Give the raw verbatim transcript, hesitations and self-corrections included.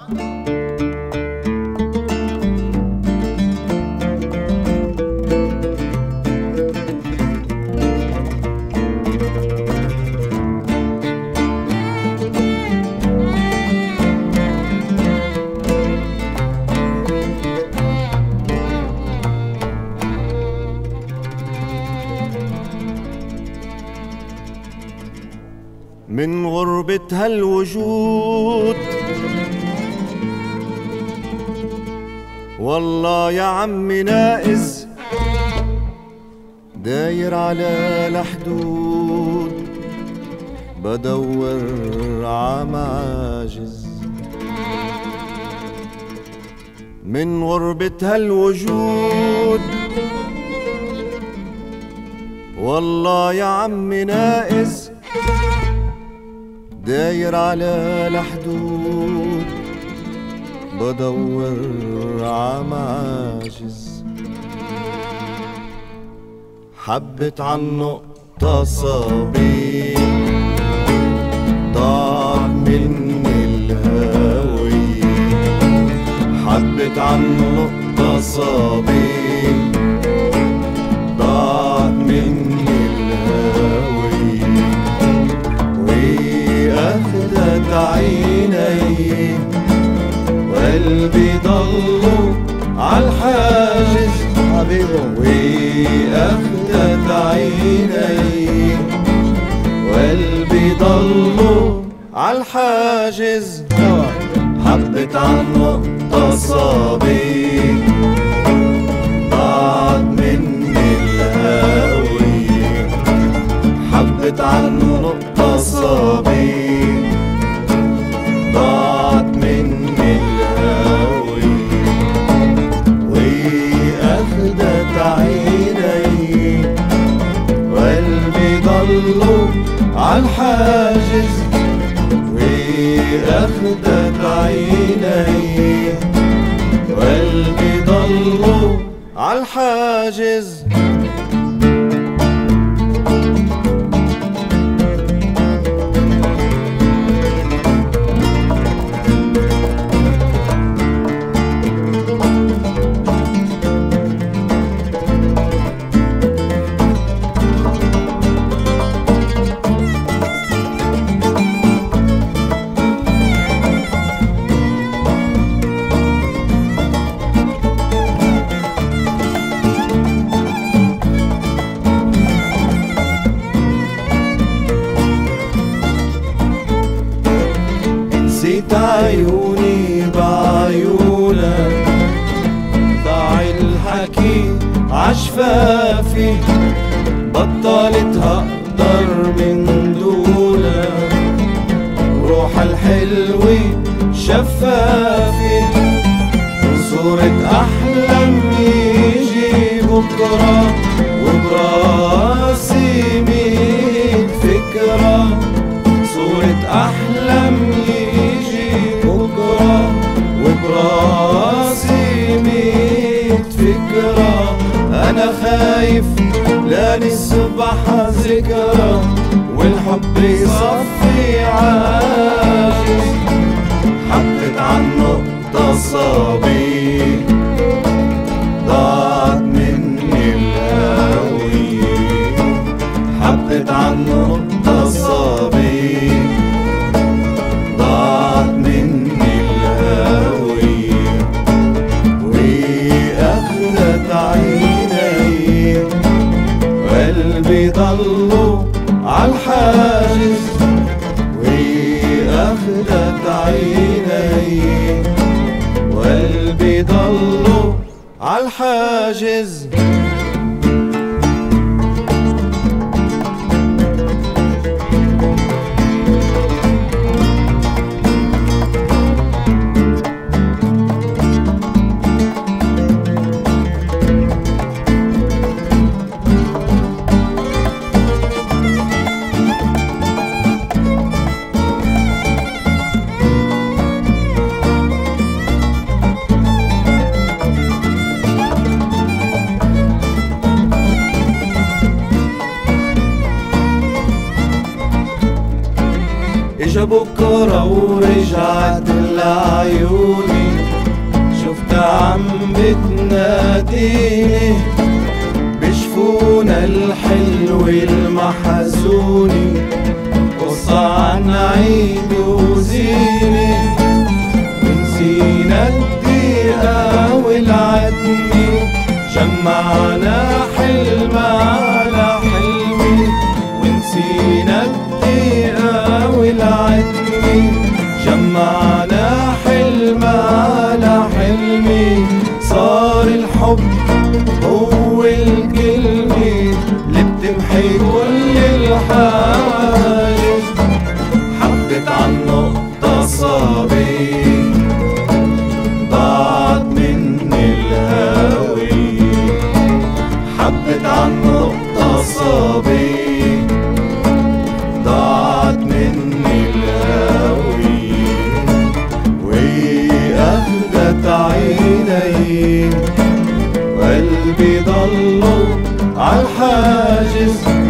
من غربة هالوجود والله يا عمي نائز داير على الحدود بدور عماجز. من غربة هالوجود والله يا عمي نائز داير على الحدود بدور عماجز. حبت عالنقطة صبي ضاع مني الهوية. حبت عالنقطة صبي ضاع مني الهوية. وأخدت عيني وقلبي ضلوا عالحاجز حبيبه. وأخدت عيني وقلبي ضلوا عالحاجز. حبت عالنقطة صبي ضاعت مني الهوية. حبت عالنقطة صبي ضاعت مني الهوية. وأخدت عيني وقلبي ضلوا عالحاجز. وأخدت عيني وقلبي ضلوا عالحاجز. نسيت عيوني بعيونك ضاع الحكي عشفافي. بطلت هقدر من دونك وروح الحلوة شفافي. صورة أحلام يجي بكرة وبراسي ميت فكرة. صورة أحلام وبراسي ميت فكرة. أنا خايف لا نصبح ذكرى والحب يصفي عاجز. حبت عالنقطة صبي ضاعت مني الهوية. حبت عالنقطة صبي ضاعت مني الهوية. وأخدت عيني وقلبي ضلوا عالحاجز. وأخدت عيني وقلبي ضلوا عالحاجز. اجا بكرة ورجعت العيون عيني، وقلبي ضلوا عالحاجز